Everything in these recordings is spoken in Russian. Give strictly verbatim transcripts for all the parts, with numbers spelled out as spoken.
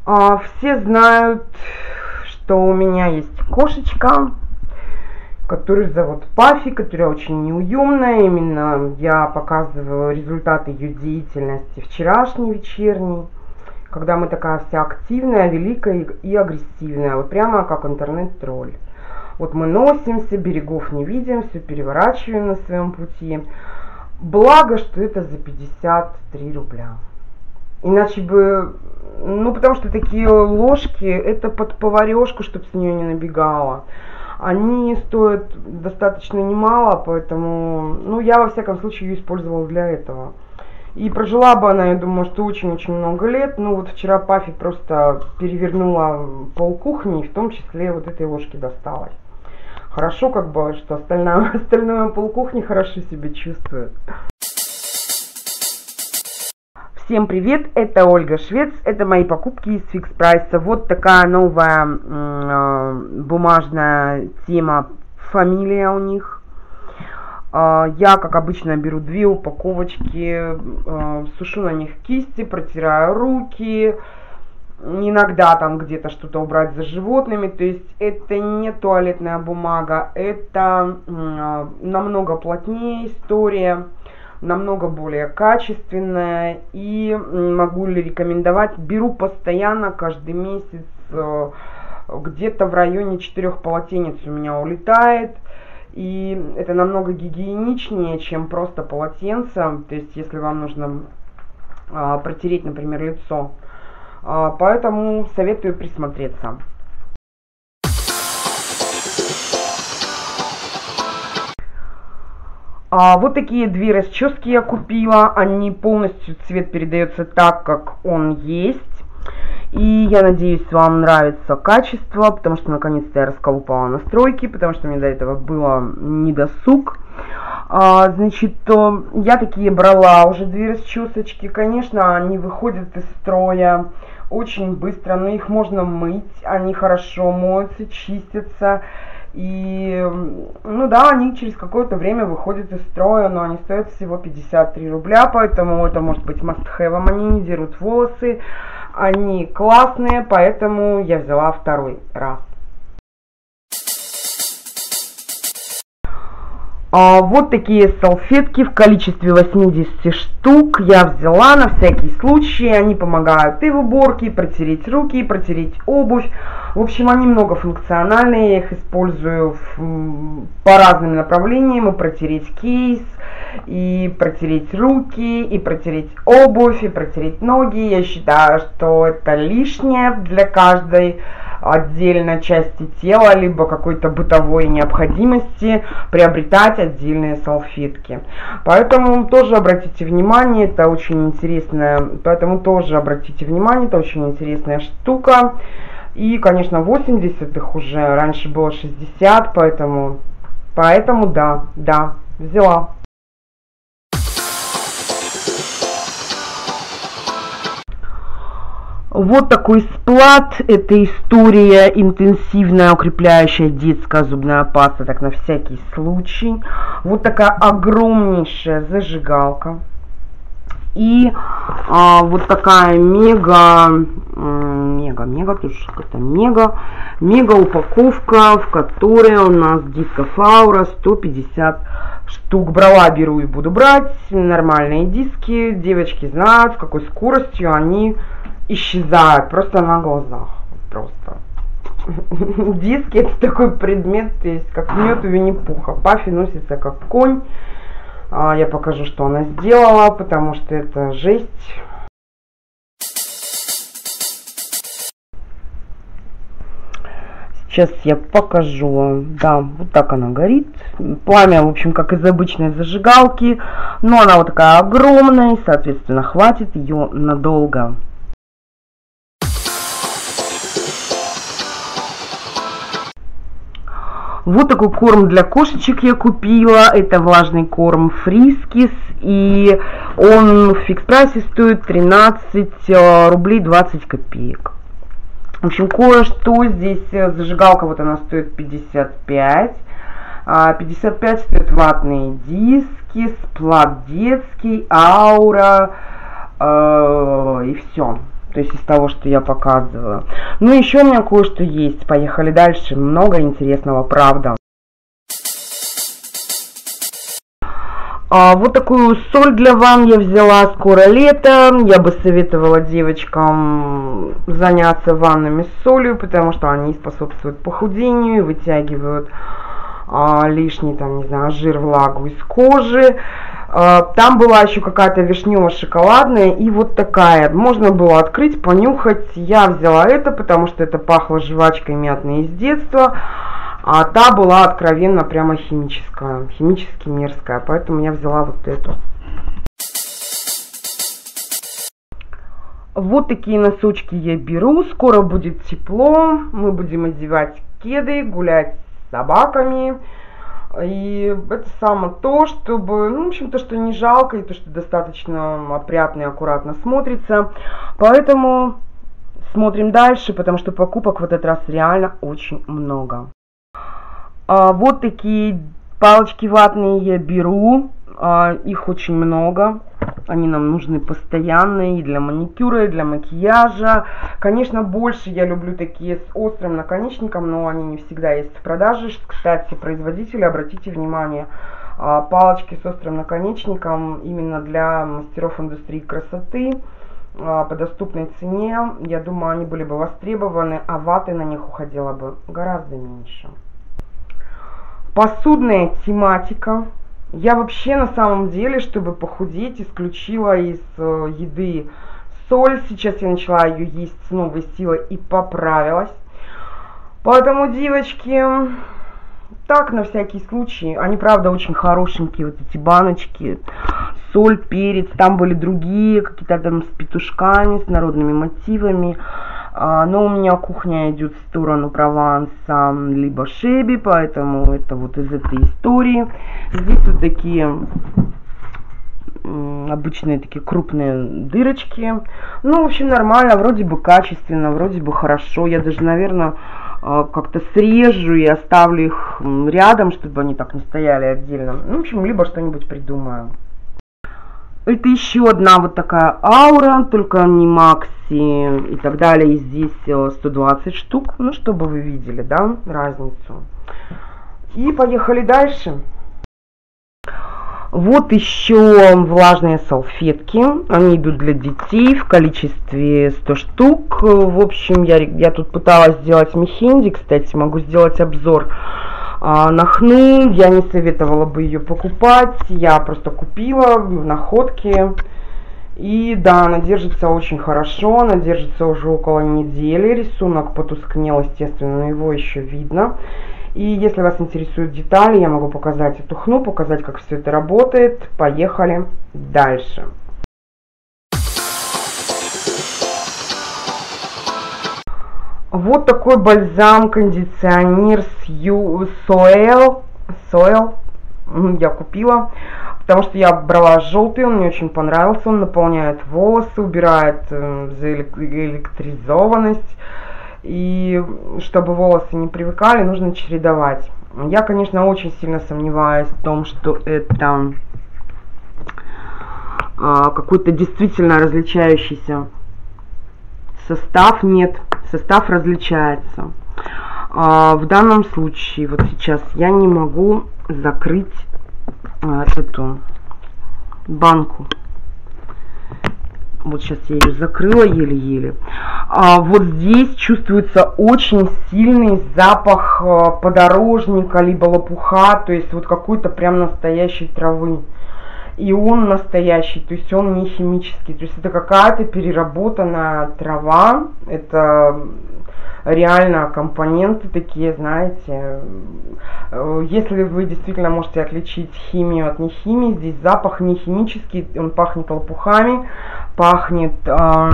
А, все знают, что у меня есть кошечка, которую зовут Пафи, которая очень неуемная. Именно я показываю результаты ее деятельности вчерашней, вечерней, когда мы такая вся активная, великая и агрессивная, вот прямо как интернет-тролль. Вот мы носимся, берегов не видим, все переворачиваем на своем пути. Благо, что это за пятьдесят три рубля. Иначе бы, ну потому что такие ложки, это под поварешку, чтобы с нее не набегала. Они стоят достаточно немало, поэтому, ну я во всяком случае ее использовала для этого. И прожила бы она, я думаю, что очень-очень много лет. Ну вот вчера Пафи просто перевернула полкухни, и в том числе вот этой ложки досталось. Хорошо, как бы, что остальное, остальное полкухни хорошо себя чувствует. Всем привет, это Ольга Швец, это мои покупки из Фикс Прайса. Вот такая новая э, бумажная тема, фамилия у них. Э, я, как обычно, беру две упаковочки, э, сушу на них кисти, протираю руки. Иногда там где-то что-то убрать за животными. То есть это не туалетная бумага, это э, намного плотнее история, намного более качественная. И могу ли рекомендовать, беру постоянно, каждый месяц, э, где-то в районе четырех полотенец у меня улетает. И это намного гигиеничнее, чем просто полотенце. То есть если вам нужно э, протереть, например, лицо. Поэтому советую присмотреться. А вот такие две расчески я купила. Они полностью, цвет передается так, как он есть. И я надеюсь, вам нравится качество, потому что наконец-то я расколупала настройки, потому что мне до этого было недосуг. А, значит, я такие брала уже две расчесочки. Конечно, они выходят из строя очень быстро, но их можно мыть, они хорошо моются, чистятся. И, ну да, они через какое-то время выходят из строя, но они стоят всего пятьдесят три рубля, поэтому это может быть must-have, они не дерут волосы, они классные, поэтому я взяла второй раз. А, вот такие салфетки в количестве восьмидесяти штук я взяла на всякий случай. Они помогают и в уборке, и протереть руки, и протереть обувь. В общем, они многофункциональные, я их использую в, по разным направлениям. И протереть кейс, и протереть руки, и протереть обувь, и протереть ноги. Я считаю, что это лишнее для каждой отдельной части тела, либо какой-то бытовой необходимости приобретать отдельные салфетки. Поэтому тоже обратите внимание, это очень интересная, поэтому тоже обратите внимание, это очень интересная штука. И, конечно, восемьдесят их уже, раньше было шестьдесят, поэтому, поэтому да, да, взяла. Вот такой сплат, это история интенсивная, укрепляющая детская зубная паста, так на всякий случай. Вот такая огромнейшая зажигалка. И а, вот такая мега, мега, мега, тут что-то мега, мега упаковка, в которой у нас дисков Аура сто пятьдесят штук. Брала, беру и буду брать. Нормальные диски, девочки знают, с какой скоростью они исчезают просто на глазах. Просто. Диски — это такой предмет, то есть как мед у Винни-Пуха. Пафи носится как конь. А, я покажу, что она сделала, потому что это жесть. Сейчас я покажу. Да, вот так она горит. Пламя, в общем, как из обычной зажигалки. Но она вот такая огромная, и, соответственно, хватит ее надолго. Вот такой корм для кошечек я купила. Это влажный корм Фрискис. И он в Фикс Прайсе стоит тринадцать рублей двадцать копеек. В общем, кое-что здесь. Зажигалка, вот она стоит пятьдесят пять. пятьдесят пять стоят ватные диски, сплат детский, Аура. Э, и все. то есть из того, что я показываю. Ну, еще у меня кое-что есть. Поехали дальше. Много интересного, правда. А, вот такую соль для ванн я взяла. Скоро лето. Я бы советовала девочкам заняться ваннами с солью, потому что они способствуют похудению, вытягивают а, лишний, там, не знаю, жир, влагу из кожи. А, там была еще какая-то вишнево-шоколадная и вот такая. Можно было открыть, понюхать. Я взяла это, потому что это пахло жвачкой мятной из детства. А та была откровенно прямо химическая, химически мерзкая, поэтому я взяла вот эту. Вот такие носочки я беру, скоро будет тепло, мы будем одевать кеды, гулять с собаками. И это самое то, чтобы, ну, в общем, то, что не жалко, и то, что достаточно опрятно и аккуратно смотрится. Поэтому смотрим дальше, потому что покупок в этот раз реально очень много. А, вот такие палочки ватные я беру, а, их очень много, они нам нужны постоянно и для маникюра, и для макияжа. Конечно, больше я люблю такие с острым наконечником, но они не всегда есть в продаже. Кстати, производители, обратите внимание, а, палочки с острым наконечником именно для мастеров индустрии красоты а, по доступной цене. Я думаю, они были бы востребованы, а ваты на них уходило бы гораздо меньше. Посудная тематика. Я вообще на самом деле, чтобы похудеть, исключила из э, еды соль. Сейчас я начала ее есть с новой силой и поправилась. Поэтому, девочки, так, на всякий случай. Они, правда, очень хорошенькие, вот эти баночки. Соль, перец. Там были другие, какие-то там с петушками, с народными мотивами. Но у меня кухня идет в сторону Прованса, либо Шеби, поэтому это вот из этой истории. Здесь вот такие обычные такие крупные дырочки. Ну, в общем, нормально, вроде бы качественно, вроде бы хорошо. Я даже, наверное, как-то срежу и оставлю их рядом, чтобы они так не стояли отдельно. Ну, в общем, либо что-нибудь придумаю. Это еще одна вот такая аура, только не Макси и так далее. И здесь сто двадцать штук, ну, чтобы вы видели, да, разницу. И поехали дальше. Вот еще влажные салфетки. Они идут для детей в количестве сто штук. В общем, я, я тут пыталась сделать мехенди, кстати, могу сделать обзор на Хну. Я не советовала бы ее покупать, я просто купила в находке. И да, она держится очень хорошо, она держится уже около недели. Рисунок потускнел, естественно, но его еще видно. И если вас интересуют детали, я могу показать эту Хну, показать, как все это работает. Поехали дальше. Вот такой бальзам-кондиционер Soil, Soil я купила, потому что я брала желтый, он мне очень понравился, он наполняет волосы, убирает э, заэлектризованность, и чтобы волосы не привыкали, нужно чередовать. Я, конечно, очень сильно сомневаюсь в том, что это э, какой-то действительно различающийся состав. Нет, состав различается. А, в данном случае, вот сейчас я не могу закрыть а, эту банку. Вот сейчас я ее закрыла еле-еле. А, вот здесь чувствуется очень сильный запах а, подорожника, либо лопуха, то есть вот какой-то прям настоящей травы. И он настоящий, то есть он не химический, то есть это какая-то переработанная трава, это реально компоненты такие, знаете, если вы действительно можете отличить химию от нехимии, здесь запах не химический, он пахнет лопухами, пахнет э,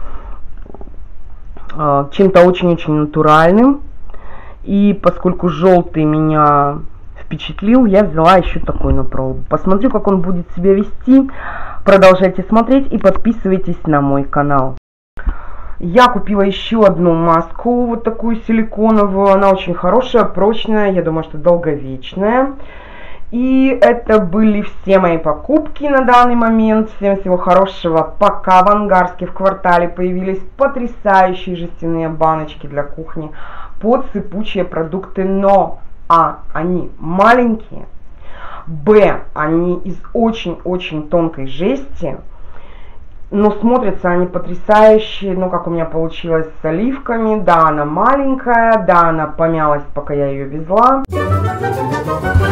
э, чем-то очень-очень натуральным, и поскольку желтый меня впечатлил, я взяла еще такой на пробу. Посмотрю, как он будет себя вести. Продолжайте смотреть и подписывайтесь на мой канал. Я купила еще одну маску, вот такую силиконовую. Она очень хорошая, прочная, я думаю, что долговечная. И это были все мои покупки на данный момент. Всем всего хорошего. Пока в Ангарске в квартале появились потрясающие жестяные баночки для кухни под сыпучие продукты. Но А, они маленькие. Б, они из очень-очень тонкой жести. Но смотрятся они потрясающе. Ну, как у меня получилось с оливками. Да, она маленькая. Да, она помялась, пока я ее везла.